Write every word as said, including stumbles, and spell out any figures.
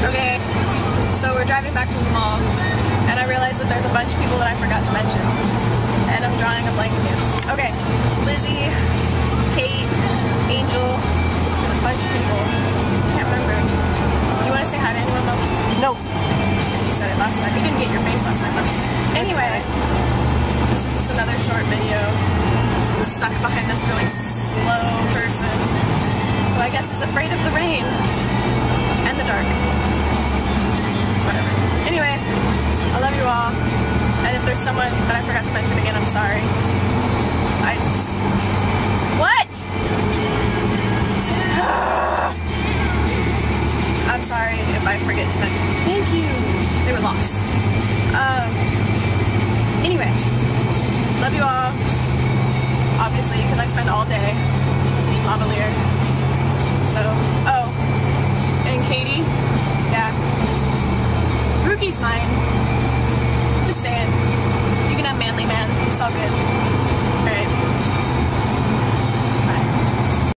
Okay, so we're driving back from the mall, and I realized that there's a bunch of people that I forgot to mention, and I'm drawing a blank again. Okay, Lizzie, Kate, Angel, and a bunch of people. Can't remember. Do you want to say hi to anyone though? No. You said it last time. You didn't get your face last time though. Anyway, this is just another short video. I'm stuck behind this really slow person who I guess is afraid of the rain and the dark. Whatever. Anyway, I love you all. And if there's someone that I forgot to mention again, I'm sorry. I just... What? I'm sorry if I forget to mention. Thank you. They were lost. Um, anyway, love you all. Obviously, because I spend all day in Lavaliere. So, oh, and Katie, yeah. Rookie's mine.